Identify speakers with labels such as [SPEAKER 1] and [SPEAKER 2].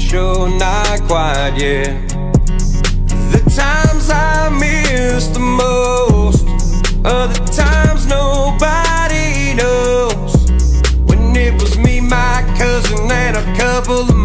[SPEAKER 1] special, not quite yet. The times I miss the most are the times nobody knows. When it was me, my cousin, and a couple of